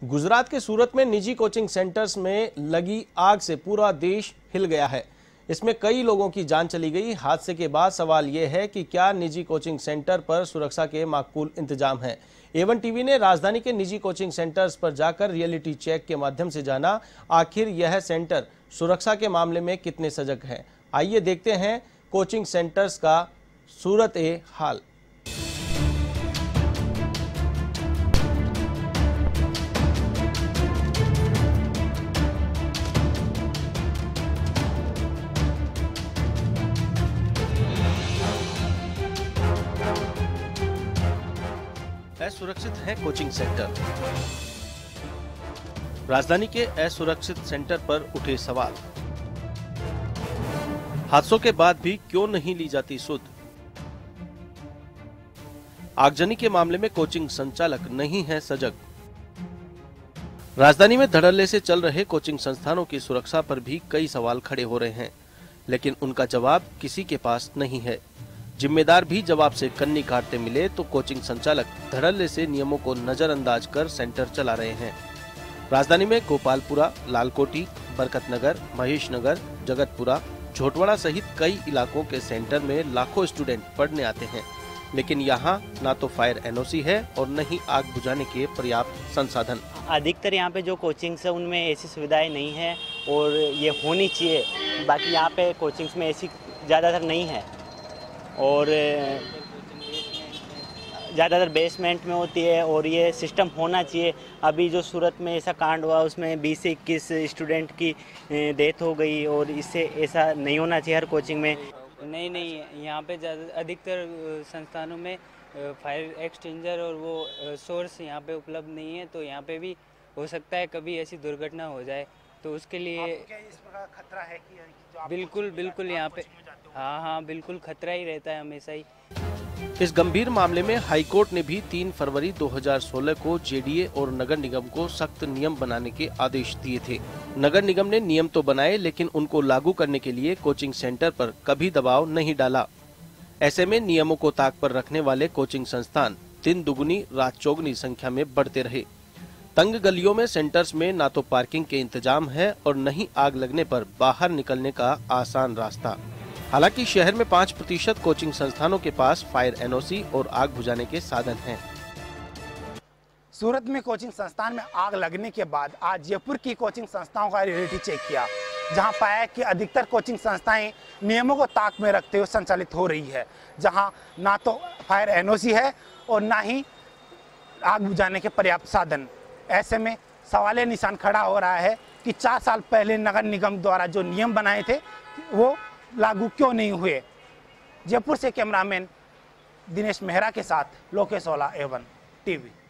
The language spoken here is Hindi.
गुजरात के सूरत में निजी कोचिंग सेंटर्स में लगी आग से पूरा देश हिल गया है। इसमें कई लोगों की जान चली गई। हादसे के बाद सवाल यह है कि क्या निजी कोचिंग सेंटर पर सुरक्षा के माकूल इंतजाम हैं। A1 टीवी ने राजधानी के निजी कोचिंग सेंटर्स पर जाकर रियलिटी चेक के माध्यम से जाना आखिर यह सेंटर सुरक्षा के मामले में कितने सजग हैं। आइए देखते हैं कोचिंग सेंटर्स का सूरत ए हाल। असुरक्षित है कोचिंग सेंटर। राजधानी के असुरक्षित सेंटर पर उठे सवाल। हादसों के बाद भी क्यों नहीं ली जाती सुध। आगजनी के मामले में कोचिंग संचालक नहीं है सजग। राजधानी में धड़ल्ले से चल रहे कोचिंग संस्थानों की सुरक्षा पर भी कई सवाल खड़े हो रहे हैं, लेकिन उनका जवाब किसी के पास नहीं है। जिम्मेदार भी जवाब से कन्नी काटते मिले तो कोचिंग संचालक धड़ल्ले से नियमों को नजरअंदाज कर सेंटर चला रहे हैं। राजधानी में गोपालपुरा, लालकोटी, बरकतनगर, महेशनगर, जगतपुरा, झोटवाड़ा सहित कई इलाकों के सेंटर में लाखों स्टूडेंट पढ़ने आते हैं, लेकिन यहाँ ना तो फायर एनओसी है और न ही आग बुझाने के पर्याप्त संसाधन। अधिकतर यहाँ पे जो कोचिंग्स है उनमें ऐसी सुविधाएं नहीं है और ये होनी चाहिए। बाकी यहाँ पे कोचिंग्स में ऐसी ज़्यादातर नहीं है और ज़्यादातर बेसमेंट में होती है और ये सिस्टम होना चाहिए। अभी जो सूरत में ऐसा कांड हुआ उसमें 20 से 21 स्टूडेंट की डेथ हो गई और इससे ऐसा नहीं होना चाहिए हर कोचिंग में। नहीं, यहाँ पे अधिकतर संस्थानों में फायर एक्सटिंजर और वो सोर्स यहाँ पे उपलब्ध नहीं है, तो यहाँ पे भी हो सकता है कभी ऐसी दुर्घटना हो जाए, तो उसके लिए क्या इस प्रकार खतरा है कि जो बिल्कुल यहाँ पे हाँ बिल्कुल खतरा ही रहता है हमेशा ही। इस गंभीर मामले में हाईकोर्ट ने भी 3 फरवरी 2016 को जेडीए और नगर निगम को सख्त नियम बनाने के आदेश दिए थे। नगर निगम ने नियम तो बनाए, लेकिन उनको लागू करने के लिए कोचिंग सेंटर पर कभी दबाव नहीं डाला। ऐसे में नियमों को ताक पर रखने वाले कोचिंग संस्थान दिन दुगुनी रात चौगुनी संख्या में बढ़ते रहे। तंग गलियों में सेंटर्स में ना तो पार्किंग के इंतजाम है और न ही आग लगने पर बाहर निकलने का आसान रास्ता। हालांकि शहर में 5% कोचिंग संस्थानों के पास फायर एनओसी और आग बुझाने के साधन हैं। सूरत में कोचिंग संस्थान में आग लगने के बाद आज जयपुर की कोचिंग संस्थाओं का रियलिटी चेक किया, जहां पाया कि अधिकतर कोचिंग संस्थाएं नियमों को ताक में रखते हुए संचालित हो रही है, जहां ना तो फायर एनओसी है और ना ही आग बुझाने के पर्याप्त साधन। ऐसे में सवाल निशान खड़ा हो रहा है कि 4 साल पहले नगर निगम द्वारा जो नियम बनाए थे वो लागू क्यों नहीं हुए। जयपुर से कैमरामैन दिनेश मेहरा के साथ लोकेश ओला, A1 टीवी।